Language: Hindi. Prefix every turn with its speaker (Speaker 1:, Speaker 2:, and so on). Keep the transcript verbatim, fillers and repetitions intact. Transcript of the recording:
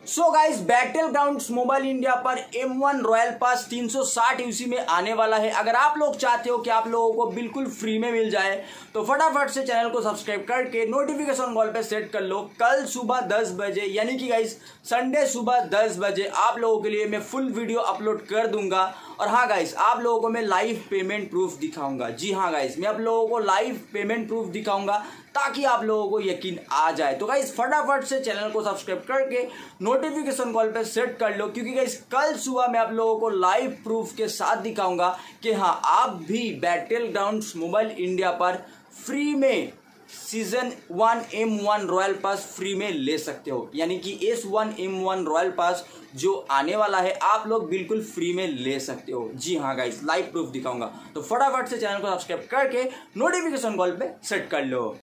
Speaker 1: सो guys, Battlegrounds Mobile India पर एम वन रॉयल पास तीन सौ साठ यूसी में आने वाला है। अगर आप लोग चाहते हो कि आप लोगों को बिल्कुल फ्री में मिल जाए तो फटाफट से चैनल को सब्सक्राइब करके नोटिफिकेशन कॉल पे सेट कर लो। कल सुबह दस बजे यानी कि गाइस संडे सुबह दस बजे आप लोगों के लिए मैं फुल वीडियो अपलोड कर दूंगा। और हाँ गाइस, आप लोगों को मैं लाइव पेमेंट प्रूफ दिखाऊंगा। जी हाँ गाइस, मैं आप लोगों को लाइव पेमेंट प्रूफ दिखाऊंगा ताकि आप लोगों को यकीन आ जाए। तो गाइस फटाफट से चैनल को सब्सक्राइब करके नोटिफिकेशन कॉल पे सेट कर लो, क्योंकि गाइस कल सुबह मैं आप लोगों को लाइव प्रूफ के साथ दिखाऊंगा कि हाँ आप भी बैटल ग्राउंड्स मोबाइल इंडिया पर फ्री में season one M one royal pass free में ले सकते हो। यानी कि S one M one royal pass जो आने वाला है आप लोग बिल्कुल फ्री में ले सकते हो। जी हाँ गाइस, लाइव प्रूफ दिखाऊंगा। तो फटाफट से चैनल को सब्सक्राइब करके नोटिफिकेशन कॉल पे सेट कर लो।